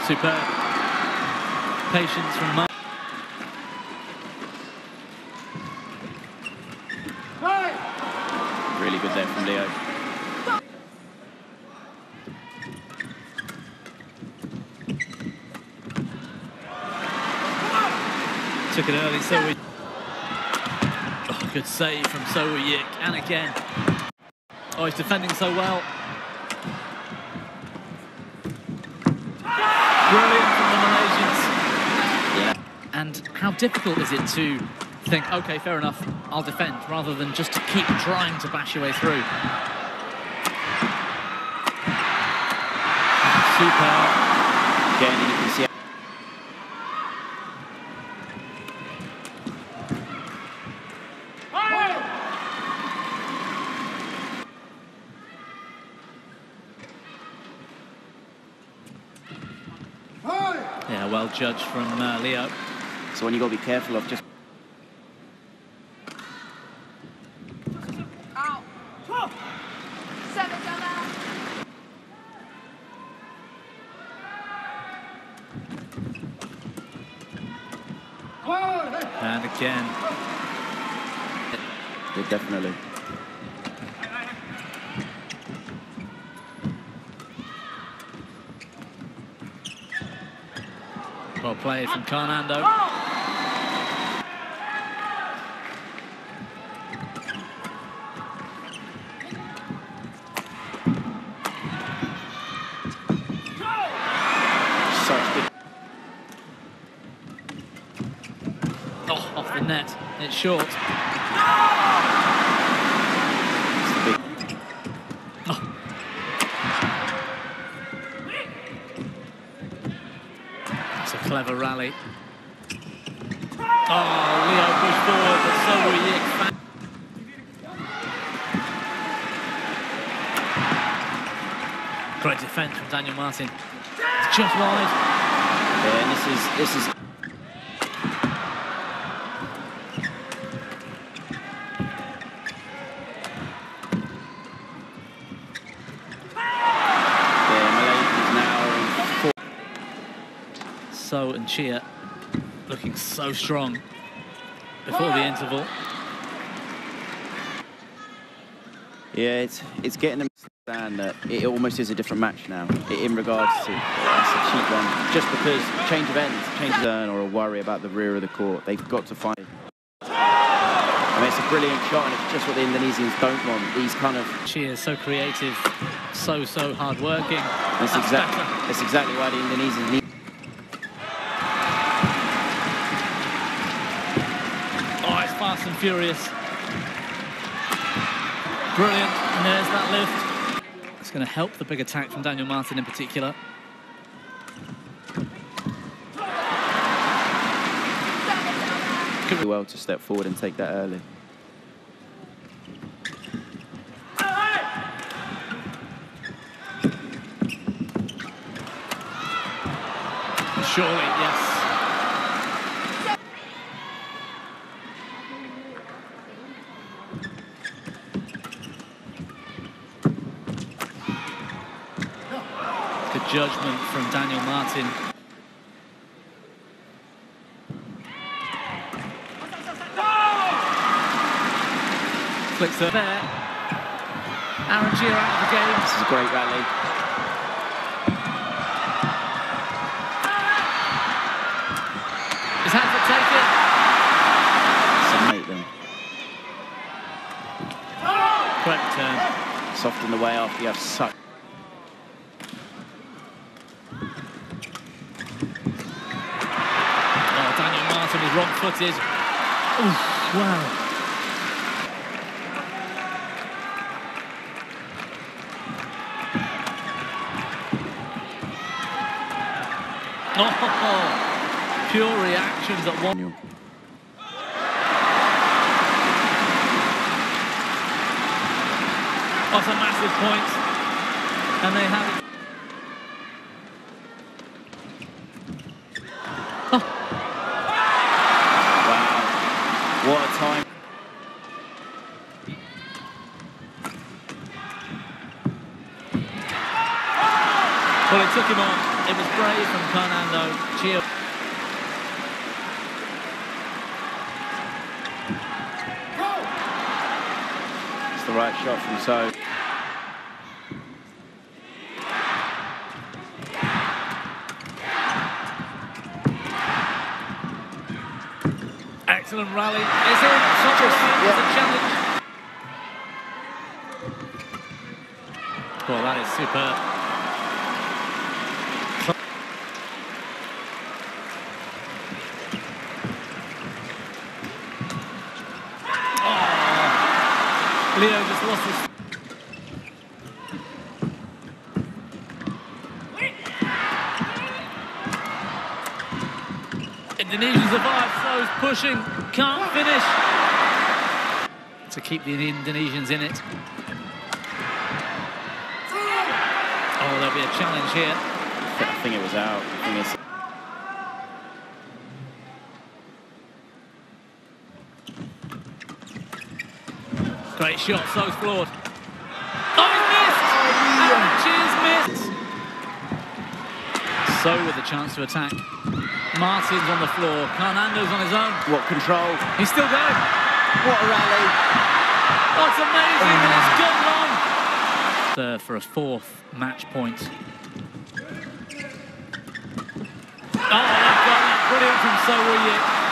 Superb patience from Mark. Really good there from Leo. Took it early, SOH. Oh, good save from SOH Wooi Yik, and again. Oh, he's defending so well. Brilliant from the Malaysians. Yeah. And how difficult is it to think, okay, fair enough, I'll defend, rather than just to keep trying to bash your way through. Superb. Again, you can see. Yeah, well judged from Leo. So when you got to be careful of just. And again. Yeah, definitely. Well played from CARNANDO. Such good. Oh, off the net. It's short. Oh. It's a clever rally. Oh, Leo pushed forward, but SOH Wooi Yik. Great defence from Daniel Martin. It's just wide. Yeah, and this is. So and CHIA looking so strong before the interval. Yeah, it's getting them to understand that it almost is a different match now in regards to that's a cheap one. Just because change of ends, change of turn, or a worry about the rear of the court, they've got to find. I mean, it's a brilliant shot, and it's just what the Indonesians don't want. These kind of. CHIA is so creative, so hard working. That's exactly why the Indonesians need. Fast and furious. Brilliant, and there's that lift. It's going to help the big attack from Daniel Martin in particular. Could be well to step forward and take that early. Surely, yes. Good judgment from Daniel Martin. Flicks her there. Aaron CHIA out of the game. This is a great rally. His hands will take it. Submit them. Correct turn. Soften the way after you have such. Daniel Martin is wrong-footed. Wow. Oh, pure reactions at one. That's a massive point, and they have it. What a time. Well, it took him on. It was brave from CARNANDO. CHIA. It's the right shot from So. Excellent rally. Is in. Such a challenge. Well, that is superb. Oh, Leo just lost his... Indonesian survive, So's pushing, can't finish. To keep the Indonesians in it. Oh, there'll be a challenge here. I think it was out. I think it's... Great shot, So's floored. Oh, he missed! And Chia's missed! So with a chance to attack. Martin's on the floor, CARNANDO's on his own. What control? He's still going. What a rally! Oh, it's amazing, and it's gone long. For a fourth match point. Oh, they've got that. Brilliant from SOH Wooi Yik.